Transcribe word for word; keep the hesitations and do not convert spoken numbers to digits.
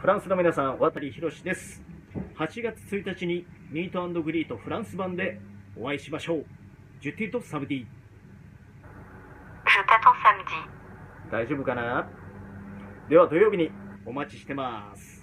フランスの皆さん、渡博です。はちがつついたちにミート&グリートフランス版でお会いしましょう。ジュティとサムディ。 Je t'attends samedi. 大丈夫かな。では土曜日にお待ちしてます。